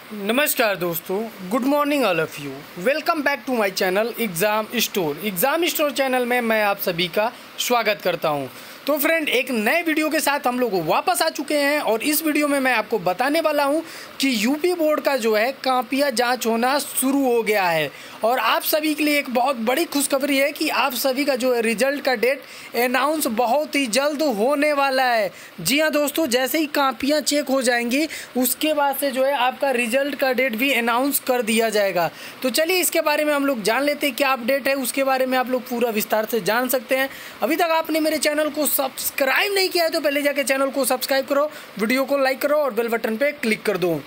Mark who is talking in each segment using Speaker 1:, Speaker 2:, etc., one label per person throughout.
Speaker 1: नमस्कार दोस्तों, good morning all of you. Welcome back to my channel exam store channel में मैं आप सभी का स्वागत करता हूं। तो फ्रेंड, एक नए वीडियो के साथ हम लोग वापस आ चुके हैं और इस वीडियो में मैं आपको बताने वाला हूं कि यूपी बोर्ड का जो है कापियां जांच होना शुरू हो गया है। और आप सभी के लिए एक बहुत बड़ी खुशखबरी है कि आप सभी का जो है रिजल्ट का डेट अनाउंस बहुत ही जल्द होने वाला है। जी हाँ दोस्तों, जैसे ही कापियां चेक हो जाएंगी उसके बाद से जो है आपका रिजल्ट का डेट भी अनाउंस कर दिया जाएगा। तो चलिए इसके बारे में हम लोग जान लेते हैं, क्या अपडेट है उसके बारे में आप लोग पूरा विस्तार से जान सकते हैं। अभी तक आपने मेरे चैनल को सब्सक्राइब नहीं किया है तो पहले जाके चैनल को सब्सक्राइब करो, वीडियो को लाइक करो और बेल बटन पे क्लिक कर दो।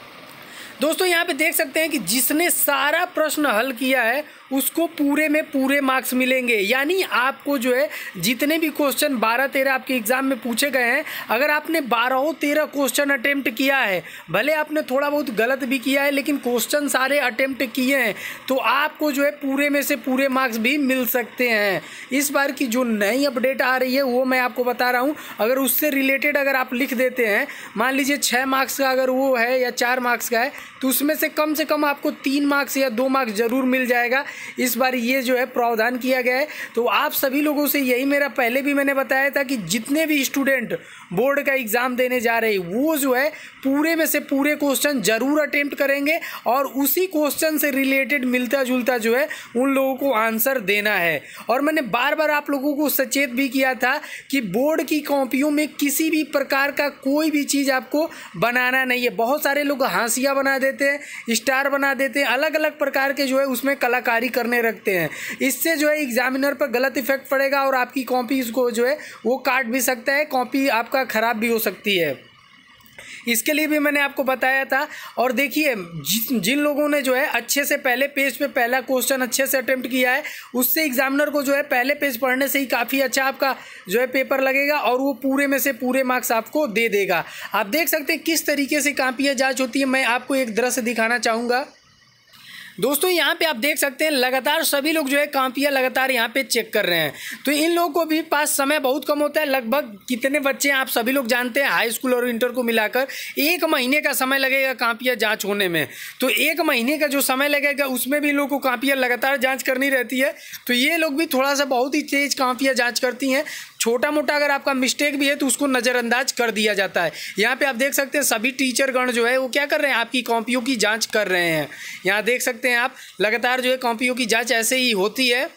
Speaker 1: दोस्तों यहाँ पे देख सकते हैं कि जिसने सारा प्रश्न हल किया है उसको पूरे में पूरे मार्क्स मिलेंगे। यानी आपको जो है जितने भी क्वेश्चन 12-13 आपके एग्जाम में पूछे गए हैं, अगर आपने 12-13 क्वेश्चन अटेम्प्ट किया है, भले आपने थोड़ा बहुत गलत भी किया है लेकिन क्वेश्चन सारे अटेम्प्ट किए हैं, तो आपको जो है पूरे में से पूरे मार्क्स भी मिल सकते हैं। इस बार की जो नई अपडेट आ रही है वो मैं आपको बता रहा हूँ। अगर उससे रिलेटेड अगर आप लिख देते हैं, मान लीजिए 6 मार्क्स का अगर वो है या 4 मार्क्स का है, तो उसमें से कम आपको 3 मार्क्स या 2 मार्क्स ज़रूर मिल जाएगा। इस बार ये जो है प्रावधान किया गया है। तो आप सभी लोगों से यही मेरा पहले भी मैंने बताया था कि जितने भी स्टूडेंट बोर्ड का एग्ज़ाम देने जा रहे हैं वो जो है पूरे में से पूरे क्वेश्चन ज़रूर अटेम्प्ट करेंगे और उसी क्वेश्चन से रिलेटेड मिलता जुलता जो है उन लोगों को आंसर देना है। और मैंने बार बार आप लोगों को सचेत भी किया था कि बोर्ड की कॉपियों में किसी भी प्रकार का कोई भी चीज़ आपको बनाना नहीं है। बहुत सारे लोग हाशिया बना देते हैं, स्टार बना देते हैं, अलग अलग प्रकार के जो है उसमें कलाकारी करने रखते हैं। इससे जो है एग्जामिनर पर गलत इफेक्ट पड़ेगा और आपकी कॉपी को जो है वो काट भी सकता है, कॉपी आपका ख़राब भी हो सकती है। इसके लिए भी मैंने आपको बताया था। और देखिए, जिन लोगों ने जो है अच्छे से पहले पेज पे पहला क्वेश्चन अच्छे से अटेम्प्ट किया है, उससे एग्जामिनर को जो है पहले पेज पढ़ने से ही काफ़ी अच्छा आपका जो है पेपर लगेगा और वो पूरे में से पूरे मार्क्स आपको दे देगा। आप देख सकते हैं किस तरीके से कापियाँ जांच होती है। मैं आपको एक दृश्य दिखाना चाहूँगा। दोस्तों यहाँ पे आप देख सकते हैं लगातार सभी लोग जो है कापियाँ लगातार यहाँ पे चेक कर रहे हैं। तो इन लोगों को भी पास समय बहुत कम होता है। लगभग कितने बच्चे हैं आप सभी लोग जानते हैं, हाई स्कूल और इंटर को मिलाकर 1 महीने का समय लगेगा कापियाँ जांच होने में। तो 1 महीने का जो समय लगेगा उसमें भी लोगों को कापियाँ लगातार जाँच करनी रहती है। तो ये लोग भी थोड़ा सा बहुत ही तेज़ कापियाँ जाँच करती हैं। छोटा मोटा अगर आपका मिस्टेक भी है तो उसको नज़रअंदाज कर दिया जाता है। यहाँ पे आप देख सकते हैं सभी टीचरगण जो है वो क्या कर रहे हैं, आपकी कॉपियों की जांच कर रहे हैं। यहाँ देख सकते हैं आप लगातार जो है कॉपियों की जांच ऐसे ही होती है।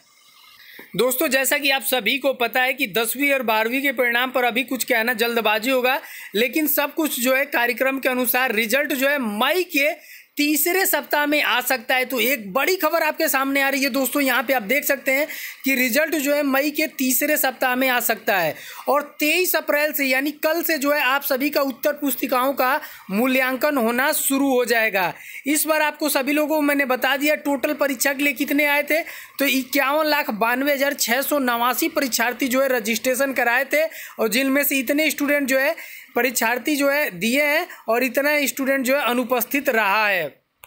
Speaker 1: दोस्तों जैसा कि आप सभी को पता है कि 10वीं और 12वीं के परिणाम पर अभी कुछ कहना जल्दबाजी होगा, लेकिन सब कुछ जो है कार्यक्रम के अनुसार रिजल्ट जो है मई के तीसरे सप्ताह में आ सकता है। तो एक बड़ी खबर आपके सामने आ रही है दोस्तों। यहाँ पे आप देख सकते हैं कि रिजल्ट जो है मई के तीसरे सप्ताह में आ सकता है और 23 अप्रैल से यानी कल से जो है आप सभी का उत्तर पुस्तिकाओं का मूल्यांकन होना शुरू हो जाएगा। इस बार आपको सभी लोगों को मैंने बता दिया टोटल परीक्षा के लिए कितने आए थे। तो 51,92,689 परीक्षार्थी जो है रजिस्ट्रेशन कराए थे और जिनमें से इतने स्टूडेंट जो है परीक्षार्थी जो है दिए हैं और इतना स्टूडेंट जो है अनुपस्थित रहा है।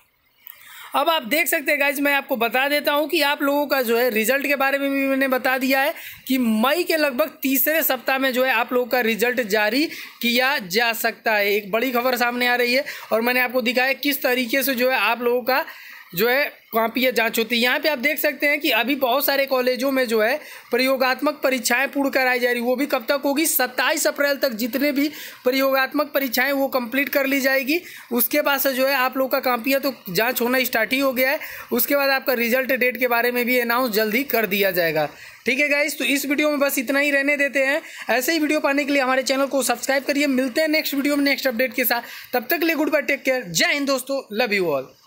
Speaker 1: अब आप देख सकते हैं गाइज, मैं आपको बता देता हूं कि आप लोगों का जो है रिजल्ट के बारे में भी मैंने बता दिया है कि मई के लगभग तीसरे सप्ताह में जो है आप लोगों का रिजल्ट जारी किया जा सकता है। एक बड़ी खबर सामने आ रही है और मैंने आपको दिखाया किस तरीके से जो है आप लोगों का जो है कापियाँ जांच होती है। यहाँ पे आप देख सकते हैं कि अभी बहुत सारे कॉलेजों में जो है प्रयोगात्मक परीक्षाएं पूर्ण कराई जा रही। वो भी कब तक होगी, 27 अप्रैल तक जितने भी प्रयोगात्मक परीक्षाएं वो कंप्लीट कर ली जाएगी। उसके बाद से जो है आप लोग का कापियाँ तो जांच होना स्टार्ट ही हो गया है। उसके बाद आपका रिजल्ट डेट के बारे में भी अनाउंस जल्दी कर दिया जाएगा। ठीक है गाइस, तो इस वीडियो में बस इतना ही रहने देते हैं। ऐसे ही वीडियो पाने के लिए हमारे चैनल को सब्सक्राइब करिए। मिलते हैं नेक्स्ट वीडियो में नेक्स्ट अपडेट के साथ। तब तक के लिए गुड बाय, टेक केयर, जय हिंद दोस्तों, लव यू ऑल।